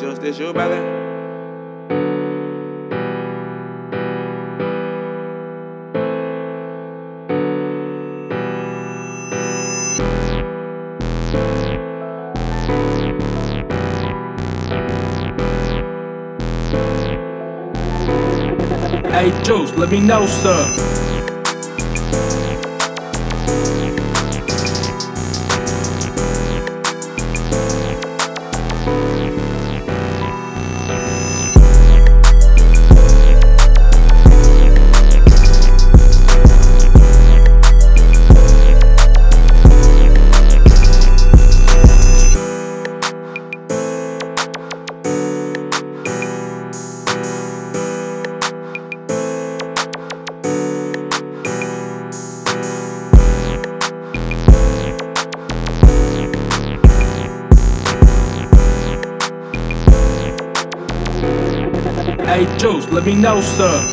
Juce, this you, brother? Hey Juce, let me know, sir. Hey Juce, let me know, sir.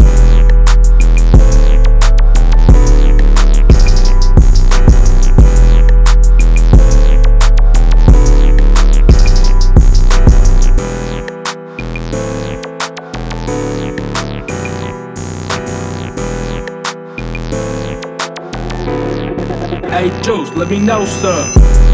Hey Juce, let me know, sir.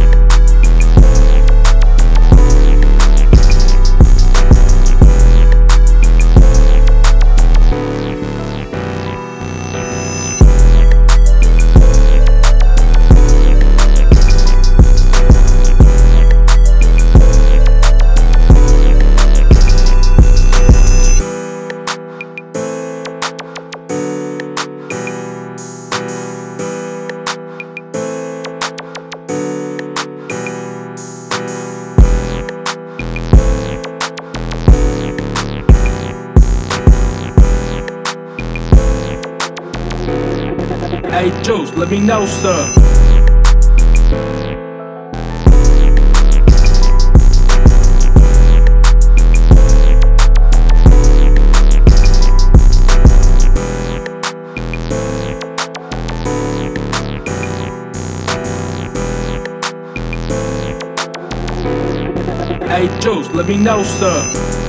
Hey Juce, let me know, sir. Hey Juce, let me know, sir.